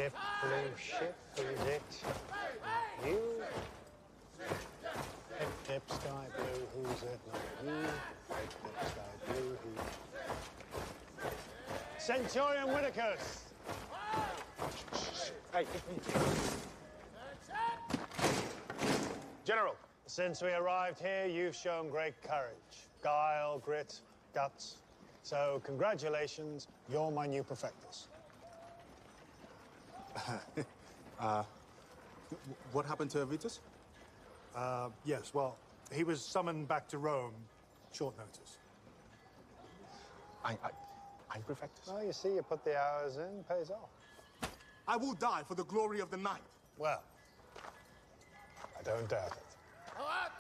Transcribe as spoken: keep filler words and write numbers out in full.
Dip blue ship, who's it? You? Dip, dip, sky blue, who's it? Not you. Dip, dip, sky blue, who? Centurion Whittakers! Hey. General, since we arrived here, you've shown great courage, guile, grit, guts. So, congratulations, you're my new perfectus. uh, what happened to Avitus? Uh, yes, well, he was summoned back to Rome, short notice. I, I, I'm perfectus. Oh, you see, you put the hours in, pays off. I will die for the glory of the night. Well, I don't doubt it.